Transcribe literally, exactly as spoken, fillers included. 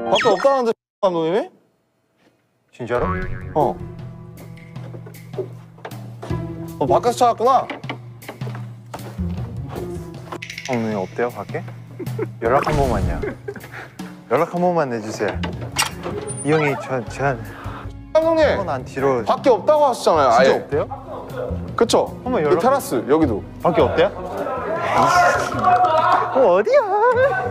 밖에 없다는데 감독님이? 진짜로? 어. 어 밖에서 찾았구나. 감독님 어때요 밖에? 연락 한 번만요. 연락 한 번만 내주세요. 이 형이 저 제한 감독님 한 뒤로 밖에 없다고 하셨잖아요. 진짜 아예. 없대요? 그쵸? 한번 이 열어. 테라스 여기도. 밖에 없대요? 어, 어디야?